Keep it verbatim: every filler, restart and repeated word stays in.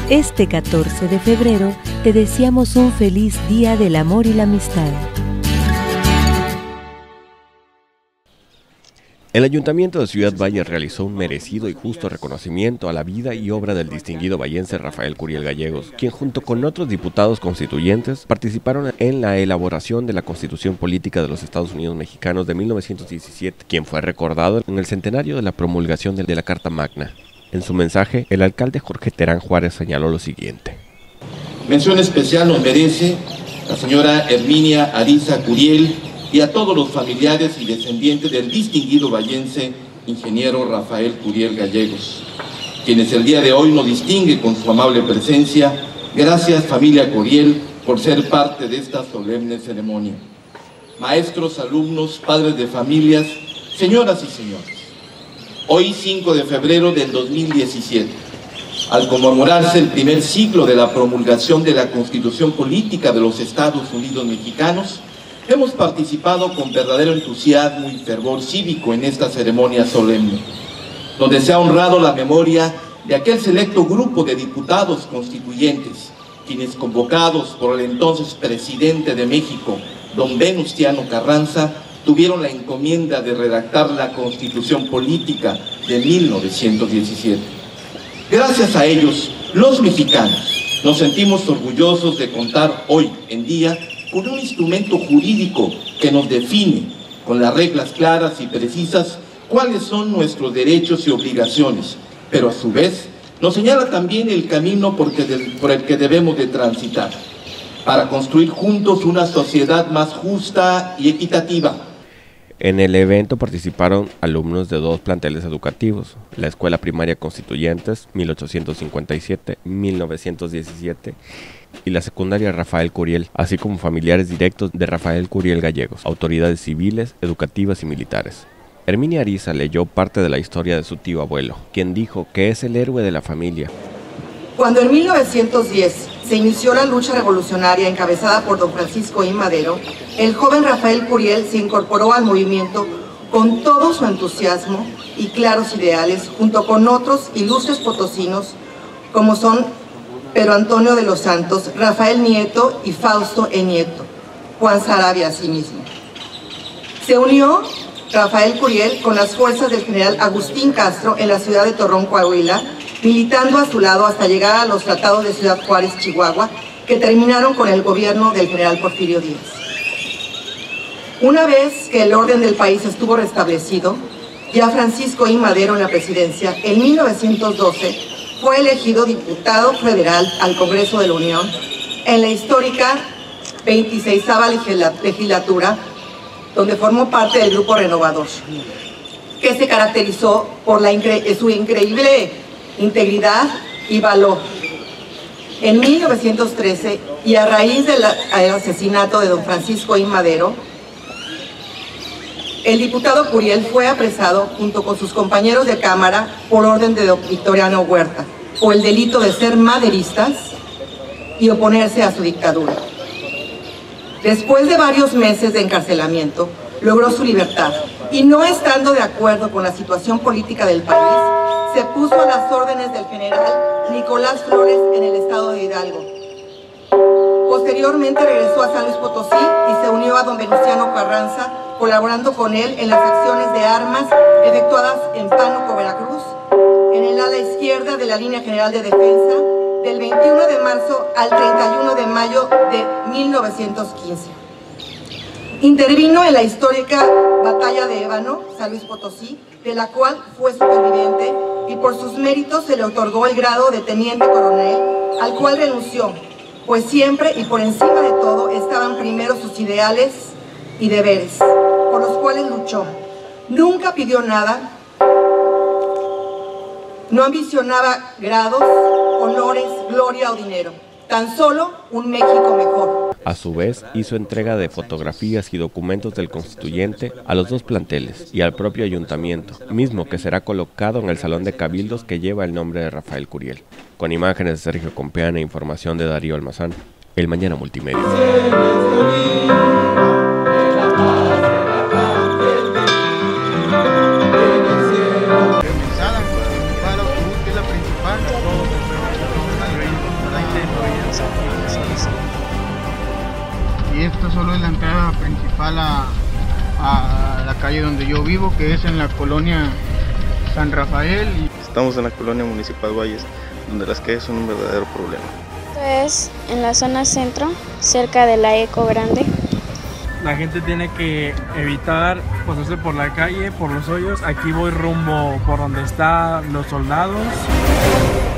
Este catorce de febrero te deseamos un feliz Día del Amor y la Amistad. El Ayuntamiento de Ciudad Valles realizó un merecido y justo reconocimiento a la vida y obra del distinguido vallense Rafael Curiel Gallegos, quien junto con otros diputados constituyentes participaron en la elaboración de la Constitución Política de los Estados Unidos Mexicanos de mil novecientos diecisiete, quien fue recordado en el centenario de la promulgación de la Carta Magna. En su mensaje, el alcalde Jorge Terán Juárez señaló lo siguiente. Mención especial nos merece la señora Herminia Ariza Curiel y a todos los familiares y descendientes del distinguido vallense ingeniero Rafael Curiel Gallegos, quienes el día de hoy nos distingue con su amable presencia. Gracias, familia Curiel, por ser parte de esta solemne ceremonia. Maestros, alumnos, padres de familias, señoras y señores, hoy cinco de febrero del dos mil diecisiete, al conmemorarse el primer siglo de la promulgación de la Constitución Política de los Estados Unidos Mexicanos, hemos participado con verdadero entusiasmo y fervor cívico en esta ceremonia solemne, donde se ha honrado la memoria de aquel selecto grupo de diputados constituyentes, quienes, convocados por el entonces presidente de México, don Venustiano Carranza, tuvieron la encomienda de redactar la Constitución Política de mil novecientos diecisiete. Gracias a ellos, los mexicanos nos sentimos orgullosos de contar hoy en día con un instrumento jurídico que nos define, con las reglas claras y precisas, cuáles son nuestros derechos y obligaciones, pero a su vez nos señala también el camino por, que de, por el que debemos de transitar, para construir juntos una sociedad más justa y equitativa. En el evento participaron alumnos de dos planteles educativos, la Escuela Primaria Constituyentes mil ochocientos cincuenta y siete a mil novecientos diecisiete y la secundaria Rafael Curiel, así como familiares directos de Rafael Curiel Gallegos, autoridades civiles, educativas y militares. Herminia Ariza leyó parte de la historia de su tío abuelo, quien dijo que es el héroe de la familia. Cuando en mil novecientos diez se inició la lucha revolucionaria encabezada por don Francisco I. Madero, el joven Rafael Curiel se incorporó al movimiento con todo su entusiasmo y claros ideales, junto con otros ilustres potosinos, como son Pedro Antonio de los Santos, Rafael Nieto y Fausto E. Nieto, Juan Saravia asimismo. Se unió Rafael Curiel con las fuerzas del general Agustín Castro en la ciudad de Torreón, Coahuila, militando a su lado hasta llegar a los tratados de Ciudad Juárez, Chihuahua, que terminaron con el gobierno del general Porfirio Díaz. Una vez que el orden del país estuvo restablecido, ya Francisco I. Madero en la presidencia, en mil novecientos doce, fue elegido diputado federal al Congreso de la Unión en la histórica veintiseisava legislatura, donde formó parte del Grupo Renovador, que se caracterizó por la incre- su increíble integridad y valor. En mil novecientos trece, y a raíz del asesinato de don Francisco I. Madero, el diputado Curiel fue apresado junto con sus compañeros de Cámara por orden de don Victoriano Huerta, por el delito de ser maderistas y oponerse a su dictadura. Después de varios meses de encarcelamiento, logró su libertad y, no estando de acuerdo con la situación política del país, se puso a las órdenes del general Nicolás Flores en el estado de Hidalgo. Posteriormente regresó a San Luis Potosí y se unió a don Venustiano Carranza, colaborando con él en las acciones de armas efectuadas en Pánuco, Veracruz, en el ala izquierda de la Línea General de Defensa, del veintiuno de marzo al treinta y uno de mayo de mil novecientos quince. Intervino en la histórica Batalla de Ébano, San Luis Potosí, de la cual fue superviviente, y por sus méritos se le otorgó el grado de teniente coronel, al cual renunció, pues siempre y por encima de todo estaban primero sus ideales y deberes, por los cuales luchó. Nunca pidió nada, no ambicionaba grados, honores, gloria o dinero, tan solo un México mejor. A su vez, hizo entrega de fotografías y documentos del constituyente a los dos planteles y al propio ayuntamiento, mismo que será colocado en el Salón de Cabildos que lleva el nombre de Rafael Curiel. Con imágenes de Sergio Compeán e información de Darío Almazán, El Mañana Multimedia. Para la principal esta solo es la entrada principal a, a la calle donde yo vivo, que es en la colonia San Rafael. Estamos en la colonia Municipal Valles, donde las calles son un verdadero problema. Esto es en la zona centro, cerca de la Eco Grande. La gente tiene que evitar pasarse por la calle, por los hoyos. Aquí voy rumbo por donde están los soldados.